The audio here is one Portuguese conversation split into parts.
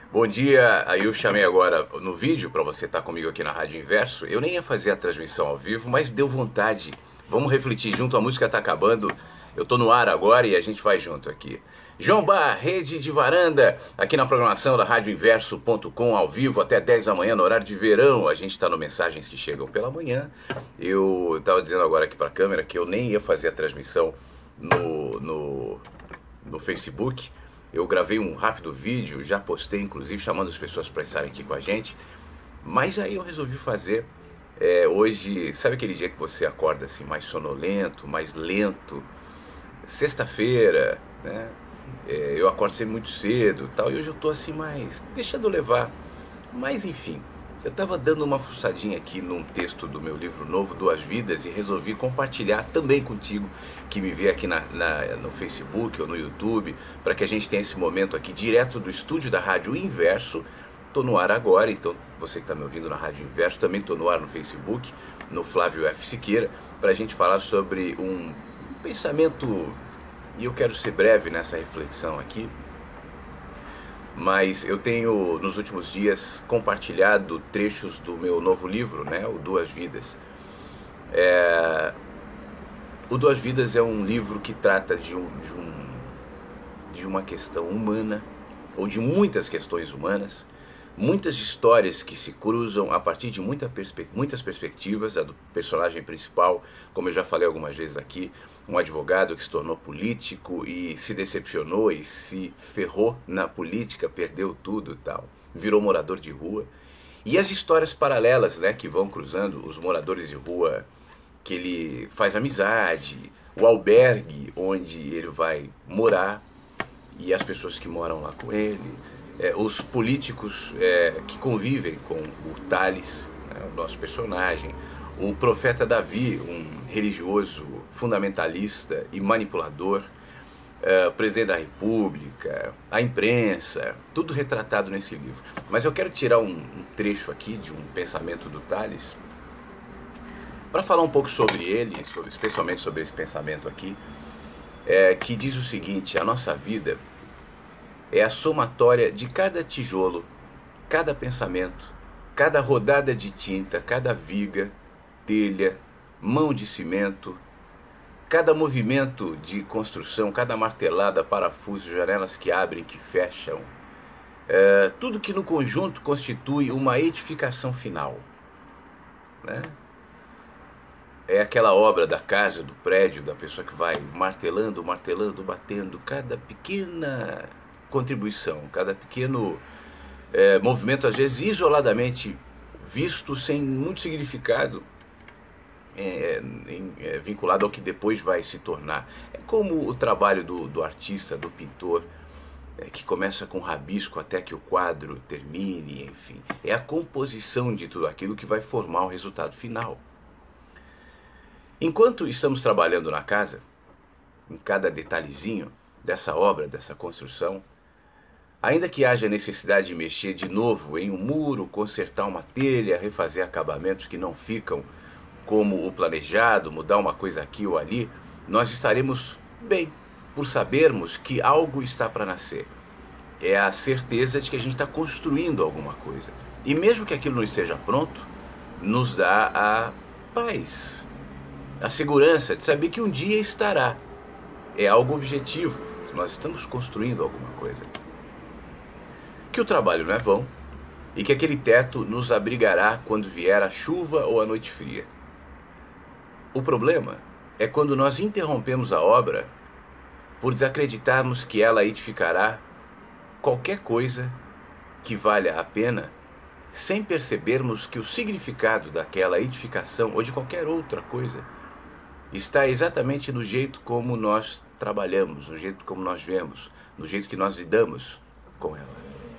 Bom dia, aí eu chamei agora no vídeo para você estar comigo aqui na Rádio Inverso. Eu nem ia fazer a transmissão ao vivo, mas deu vontade. Vamos refletir junto, a música está acabando. Eu tô no ar agora e a gente vai junto aqui. João Bar, rede de varanda, aqui na programação da radioinverso.com, ao vivo até 10 da manhã, no horário de verão. A gente está no Mensagens que Chegam pela Manhã. Eu estava dizendo agora aqui para a câmera que eu nem ia fazer a transmissão no Facebook. Eu gravei um rápido vídeo, já postei inclusive, chamando as pessoas para estarem aqui com a gente. Mas aí eu resolvi fazer hoje, sabe aquele dia que você acorda assim mais sonolento, mais lento? Sexta-feira, né? Eu acordo sempre muito cedo e tal, e hoje eu tô assim mais, deixando levar. Mas enfim, eu estava dando uma fuçadinha aqui num texto do meu livro novo, Duas Vidas, e resolvi compartilhar também contigo, que me vê aqui no Facebook ou no YouTube, para que a gente tenha esse momento aqui direto do estúdio da Rádio Inverso. Estou no ar agora, então você que está me ouvindo na Rádio Inverso, também estou no ar no Facebook, no Flávio F. Siqueira, para a gente falar sobre um pensamento, e eu quero ser breve nessa reflexão aqui, mas eu tenho nos últimos dias compartilhado trechos do meu novo livro, né, o Duas Vidas. O Duas Vidas é um livro que trata de uma questão humana, ou de muitas questões humanas, muitas histórias que se cruzam a partir de muitas perspectivas. A do personagem principal, como eu já falei algumas vezes aqui, um advogado que se tornou político e se decepcionou e se ferrou na política, perdeu tudo e tal, virou morador de rua. E as histórias paralelas, né, que vão cruzando, os moradores de rua que ele faz amizade, o albergue onde ele vai morar e as pessoas que moram lá com ele, os políticos que convivem com o Tales, né, o nosso personagem, o profeta Davi, um religioso fundamentalista e manipulador, o presidente da República, a imprensa, tudo retratado nesse livro. Mas eu quero tirar um trecho aqui de um pensamento do Tales para falar um pouco sobre ele, especialmente sobre esse pensamento aqui, que diz o seguinte: a nossa vida é a somatória de cada tijolo, cada pensamento, cada rodada de tinta, cada viga, telha, mão de cimento, cada movimento de construção, cada martelada, parafuso, janelas que abrem, que fecham, tudo que no conjunto constitui uma edificação final, né? É aquela obra da casa, do prédio, da pessoa que vai martelando, martelando, batendo, cada pequena contribuição, cada pequeno movimento, às vezes isoladamente visto, sem muito significado, vinculado ao que depois vai se tornar. É como o trabalho do artista, do pintor, que começa com rabisco até que o quadro termine, enfim. É a composição de tudo aquilo que vai formar o resultado final. Enquanto estamos trabalhando na casa, em cada detalhezinho dessa obra, dessa construção, ainda que haja necessidade de mexer de novo em um muro, consertar uma telha, refazer acabamentos que não ficam como o planejado, mudar uma coisa aqui ou ali, nós estaremos bem, por sabermos que algo está para nascer. É a certeza de que a gente está construindo alguma coisa. E mesmo que aquilo não esteja pronto, nos dá a paz, a segurança de saber que um dia estará. É algo objetivo, nós estamos construindo alguma coisa. Que o trabalho não é vão e que aquele teto nos abrigará quando vier a chuva ou a noite fria. O problema é quando nós interrompemos a obra por desacreditarmos que ela edificará qualquer coisa que valha a pena, sem percebermos que o significado daquela edificação ou de qualquer outra coisa está exatamente no jeito como nós trabalhamos, no jeito como nós vemos, no jeito que nós lidamos com ela.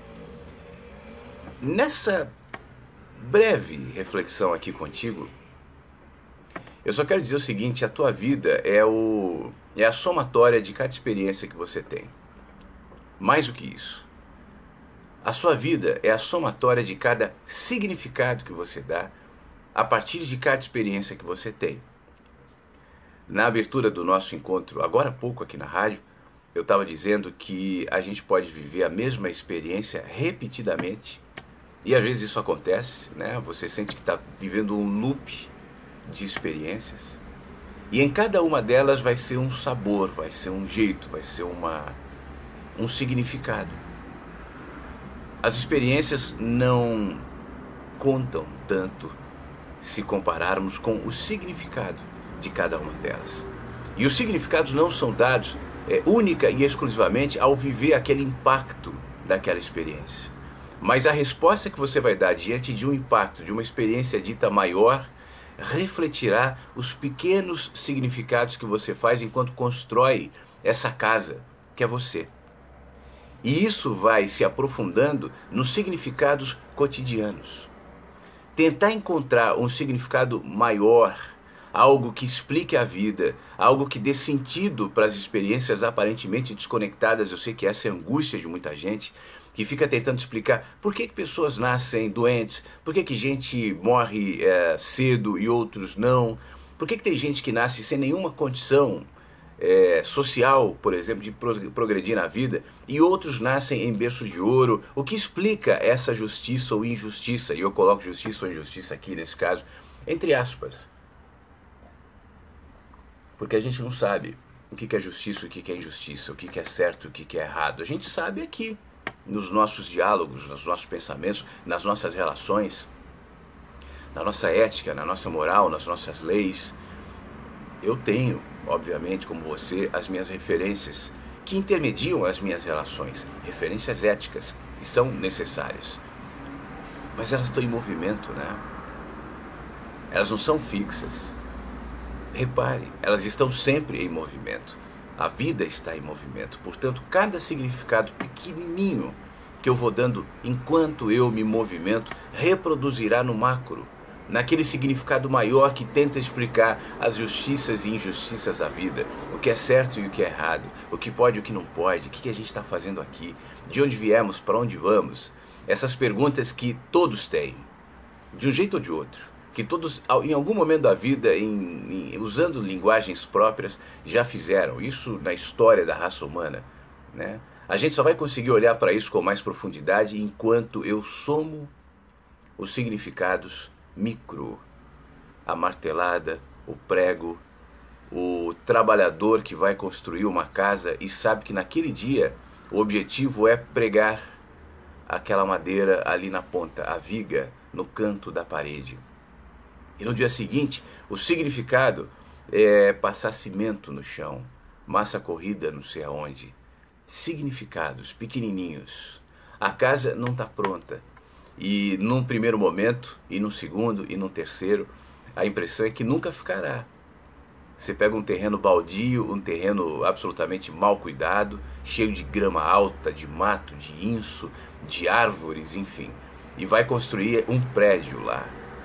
Nessa breve reflexão aqui contigo, eu só quero dizer o seguinte: a tua vida é a somatória de cada experiência que você tem. Mais do que isso, a sua vida é a somatória de cada significado que você dá a partir de cada experiência que você tem. Na abertura do nosso encontro, agora há pouco aqui na rádio, eu estava dizendo que a gente pode viver a mesma experiência repetidamente, e às vezes isso acontece, né? Você sente que está vivendo um loop de experiências, e em cada uma delas vai ser um sabor, vai ser um jeito, vai ser um significado. As experiências não contam tanto se compararmos com o significado de cada uma delas. E os significados não são dados única e exclusivamente ao viver aquele impacto daquela experiência. Mas a resposta que você vai dar diante de um impacto, de uma experiência dita maior, refletirá os pequenos significados que você faz enquanto constrói essa casa, que é você. E isso vai se aprofundando nos significados cotidianos. Tentar encontrar um significado maior, algo que explique a vida, algo que dê sentido para as experiências aparentemente desconectadas. Eu sei que essa é a angústia de muita gente, que fica tentando explicar por que pessoas nascem doentes, por que gente morre cedo e outros não, por que tem gente que nasce sem nenhuma condição social, por exemplo, de progredir na vida, e outros nascem em berço de ouro. O que explica essa justiça ou injustiça? E eu coloco justiça ou injustiça aqui, nesse caso, entre aspas. Porque a gente não sabe o que é justiça, o que é injustiça, o que é certo, o que é errado. A gente sabe aqui, nos nossos diálogos, nos nossos pensamentos, nas nossas relações, na nossa ética, na nossa moral, nas nossas leis. Eu tenho, obviamente, como você, as minhas referências que intermediam as minhas relações, referências éticas, e são necessárias. Mas elas estão em movimento, né? Elas não são fixas. Repare, elas estão sempre em movimento. A vida está em movimento. Portanto, cada significado pequenininho que eu vou dando enquanto eu me movimento reproduzirá no macro, naquele significado maior que tenta explicar as justiças e injustiças da vida, o que é certo e o que é errado, o que pode e o que não pode, o que a gente está fazendo aqui, de onde viemos, para onde vamos. Essas perguntas que todos têm, de um jeito ou de outro, que todos, em algum momento da vida, usando linguagens próprias, já fizeram. Isso na história da raça humana, né? A gente só vai conseguir olhar para isso com mais profundidade enquanto eu somo os significados micro, a martelada, o prego, o trabalhador que vai construir uma casa e sabe que naquele dia o objetivo é pregar aquela madeira ali na ponta, a viga no canto da parede. E no dia seguinte, o significado é passar cimento no chão, massa corrida não sei aonde. Significados pequenininhos. A casa não está pronta. E num primeiro momento, e num segundo, e num terceiro, a impressão é que nunca ficará. Você pega um terreno baldio, um terreno absolutamente mal cuidado, cheio de grama alta, de mato, de inso, de árvores, enfim, e vai construir um prédio lá.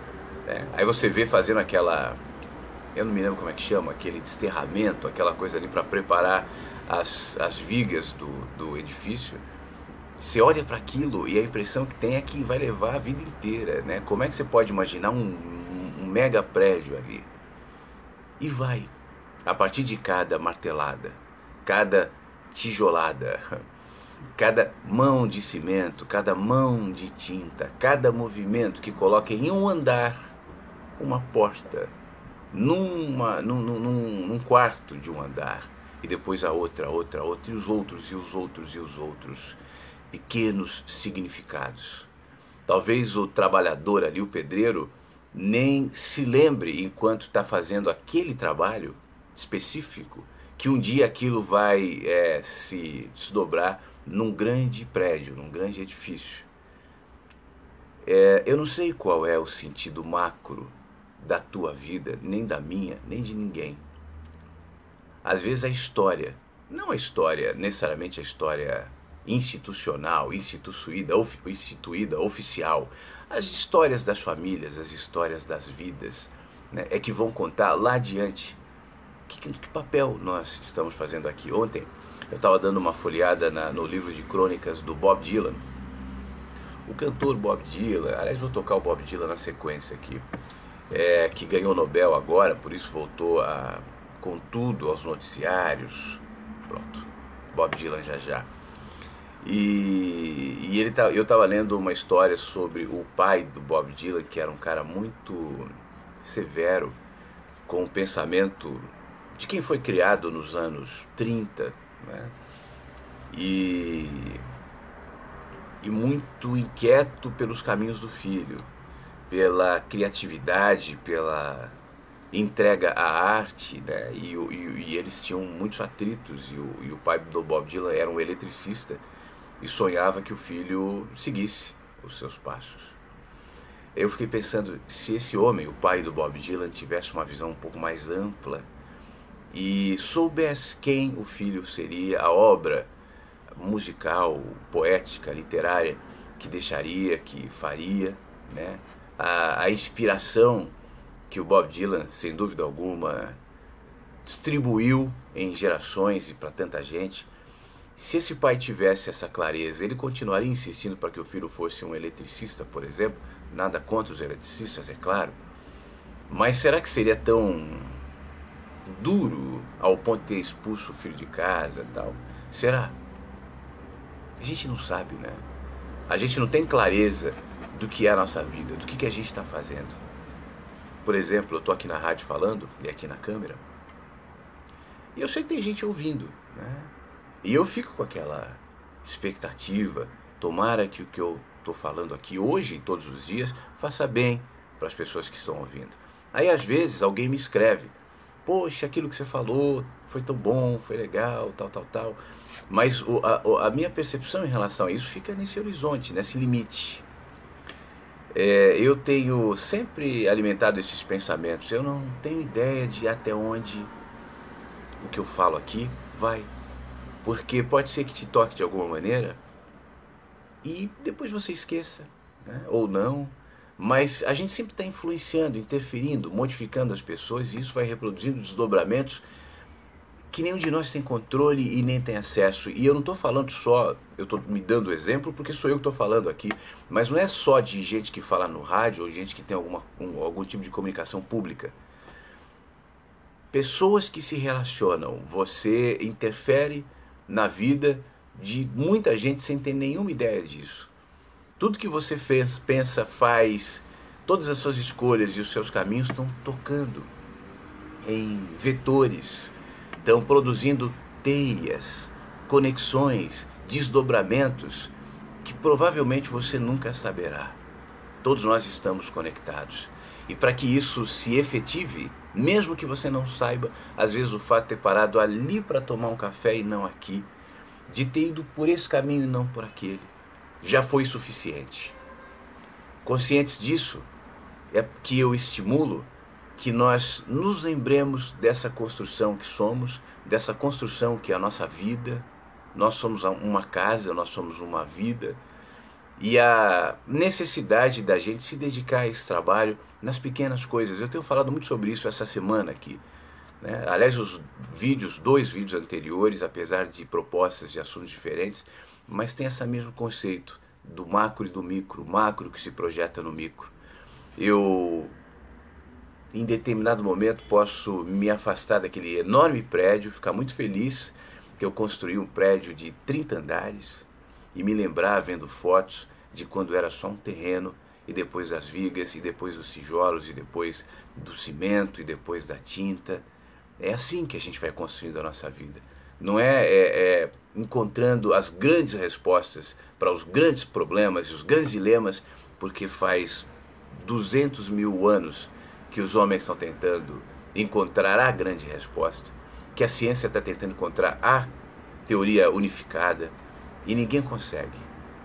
Aí você vê fazendo aquela, eu não me lembro como é que chama, aquele desterramento, aquela coisa ali para preparar as vigas do edifício. Você olha para aquilo e a impressão que tem é que vai levar a vida inteira, né? Como é que você pode imaginar um mega prédio ali? E vai, a partir de cada martelada, cada tijolada, cada mão de cimento, cada mão de tinta, cada movimento que coloca em um andar uma porta, num quarto de um andar, e depois a outra, e os outros, e os outros, e os outros. Pequenos significados. Talvez o trabalhador ali, o pedreiro, nem se lembre enquanto está fazendo aquele trabalho específico, que um dia aquilo vai se desdobrar num grande prédio, num grande edifício. Eu não sei qual é o sentido macro da tua vida, nem da minha, nem de ninguém. Às vezes a história, não a história, necessariamente a história institucional, instituída, oficial, as histórias das famílias, as histórias das vidas, né, é que vão contar lá adiante que papel nós estamos fazendo aqui. Ontem eu estava dando uma folheada no livro de crônicas do Bob Dylan, o cantor Bob Dylan. Aliás, vou tocar o Bob Dylan na sequência aqui, que ganhou o Nobel agora, por isso voltou com tudo aos noticiários. Pronto. Bob Dylan já já. Eu estava lendo uma história sobre o pai do Bob Dylan, que era um cara muito severo, com o pensamento de quem foi criado nos anos 30, né? E muito inquieto pelos caminhos do filho, pela criatividade, pela entrega à arte, né? E eles tinham muitos atritos, e o pai do Bob Dylan era um eletricista e sonhava que o filho seguisse os seus passos. Eu fiquei pensando, se esse homem, o pai do Bob Dylan, tivesse uma visão um pouco mais ampla e soubesse quem o filho seria, a obra musical, poética, literária que deixaria, que faria, né? A inspiração que o Bob Dylan, sem dúvida alguma, distribuiu em gerações e para tanta gente. Se esse pai tivesse essa clareza, ele continuaria insistindo para que o filho fosse um eletricista, por exemplo? Nada contra os eletricistas, é claro. Mas será que seria tão duro ao ponto de ter expulso o filho de casa e tal? Será? A gente não sabe, né? A gente não tem clareza do que é a nossa vida, do que a gente está fazendo. Por exemplo, eu estou aqui na rádio falando, e aqui na câmera, e eu sei que tem gente ouvindo, né? E eu fico com aquela expectativa, tomara que o que eu estou falando aqui hoje, todos os dias, faça bem para as pessoas que estão ouvindo. Aí às vezes alguém me escreve, poxa, aquilo que você falou foi tão bom, foi legal, tal. Mas a minha percepção em relação a isso fica nesse horizonte, nesse limite. Eu tenho sempre alimentado esses pensamentos, eu não tenho ideia de até onde o que eu falo aqui vai. Porque pode ser que te toque de alguma maneira e depois você esqueça, né? Ou não. Mas a gente sempre está influenciando, interferindo, modificando as pessoas, e isso vai reproduzindo desdobramentos que nenhum de nós tem controle e nem tem acesso. E eu não estou falando só, eu estou me dando exemplo porque sou eu que estou falando aqui, mas não é só de gente que fala no rádio ou gente que tem algum tipo de comunicação pública. Pessoas que se relacionam, você interfere na vida de muita gente sem ter nenhuma ideia disso. Tudo que você fez, pensa, faz, todas as suas escolhas e os seus caminhos estão tocando em vetores, estão produzindo teias, conexões, desdobramentos que provavelmente você nunca saberá. Todos nós estamos conectados. E para que isso se efetive, mesmo que você não saiba, às vezes o fato de ter parado ali para tomar um café e não aqui, de ter ido por esse caminho e não por aquele, já foi suficiente. Conscientes disso, é que eu estimulo que nós nos lembremos dessa construção que somos, dessa construção que é a nossa vida. Nós somos uma casa, nós somos uma vida, e a necessidade da gente se dedicar a esse trabalho nas pequenas coisas. Eu tenho falado muito sobre isso essa semana aqui, né? Aliás, os dois vídeos anteriores, apesar de propostas de assuntos diferentes, mas tem esse mesmo conceito do macro e do micro, o macro que se projeta no micro. Eu, em determinado momento, posso me afastar daquele enorme prédio, ficar muito feliz que eu construí um prédio de 30 andares e me lembrar, vendo fotos, de quando era só um terreno, e depois as vigas, e depois os tijolos, e depois do cimento, e depois da tinta. É assim que a gente vai construindo a nossa vida. Não é encontrando as grandes respostas para os grandes problemas e os grandes dilemas, porque faz 200 mil anos que os homens estão tentando encontrar a grande resposta, que a ciência está tentando encontrar a teoria unificada, e ninguém consegue.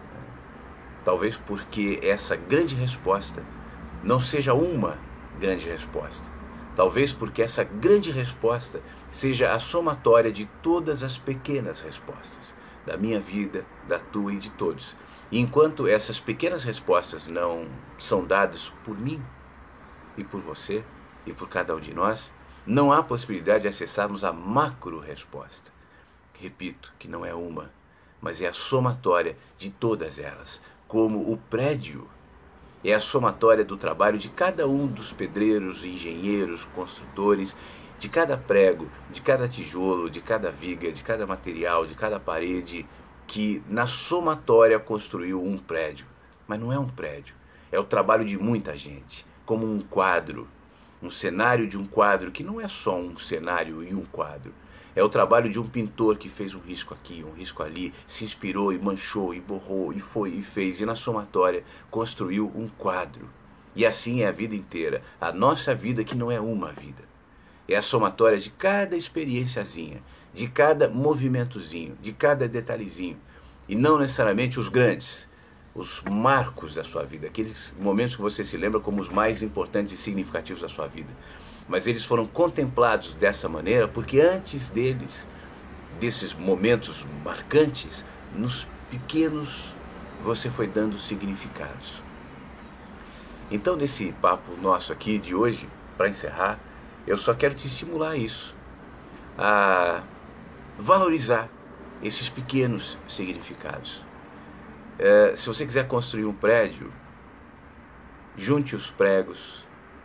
Talvez porque essa grande resposta não seja uma grande resposta. Talvez porque essa grande resposta seja a somatória de todas as pequenas respostas, da minha vida, da tua e de todos. E enquanto essas pequenas respostas não são dadas por mim, e por você, e por cada um de nós, não há possibilidade de acessarmos a macro-resposta. Repito, que não é uma, mas é a somatória de todas elas, como o prédio é a somatória do trabalho de cada um dos pedreiros, engenheiros, construtores, de cada prego, de cada tijolo, de cada viga, de cada material, de cada parede, que na somatória construiu um prédio. Mas não é um prédio, é o trabalho de muita gente, como um quadro, um cenário de um quadro que não é só um cenário e um quadro. É o trabalho de um pintor que fez um risco aqui, um risco ali, se inspirou e manchou e borrou e foi e fez, e na somatória construiu um quadro. E assim é a vida inteira, a nossa vida que não é uma vida. É a somatória de cada experienciazinha, de cada movimentozinho, de cada detalhezinho. E não necessariamente os grandes, os marcos da sua vida, aqueles momentos que você se lembra como os mais importantes e significativos da sua vida. Mas eles foram contemplados dessa maneira porque antes deles, desses momentos marcantes, nos pequenos você foi dando significados. Então, nesse papo nosso aqui de hoje, para encerrar, eu só quero te estimular isso, a valorizar esses pequenos significados. Se você quiser construir um prédio, junte os pregos,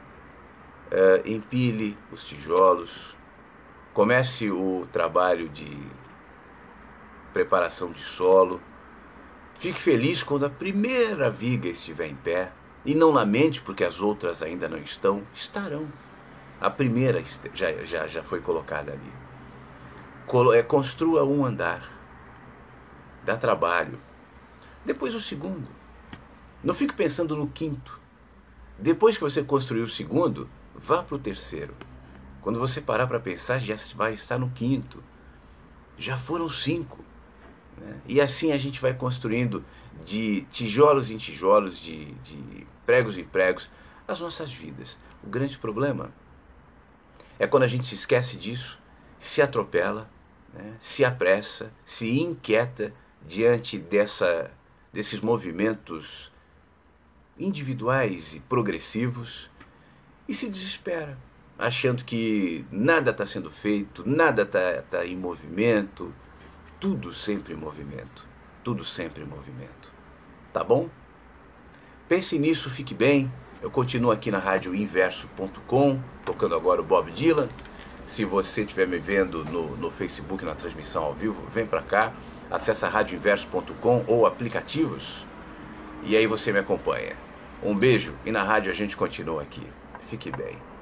empilhe os tijolos, comece o trabalho de preparação de solo, fique feliz quando a primeira viga estiver em pé, e não lamente porque as outras ainda não estão, estarão. A primeira já foi colocada ali. Construa um andar, dá trabalho. Depois o segundo. Não fique pensando no quinto. Depois que você construir o segundo, vá para o terceiro. Quando você parar para pensar, já vai estar no quinto. Já foram 5. Né? E assim a gente vai construindo de tijolos em tijolos, de pregos em pregos, as nossas vidas. O grande problema é quando a gente se esquece disso, se atropela, né? Se apressa, se inquieta diante desses movimentos individuais e progressivos e se desespera, achando que nada está sendo feito, nada está em movimento, tudo sempre em movimento, tudo sempre em movimento. Tá bom? Pense nisso, fique bem. Eu continuo aqui na radioinverso.com, tocando agora o Bob Dylan. Se você estiver me vendo no Facebook, na transmissão ao vivo, vem para cá, acessa radioinverso.com ou aplicativos e aí você me acompanha. Um beijo e na rádio a gente continua aqui. Fique bem.